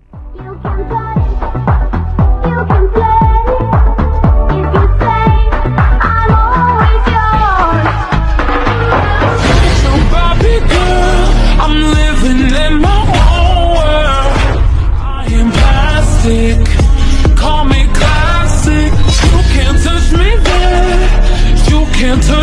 You can play, you can play. If you say I'm always yours. So Barbie girl, I'm living in my own world. I am plastic, call me classic. You can't touch me there, you can't touch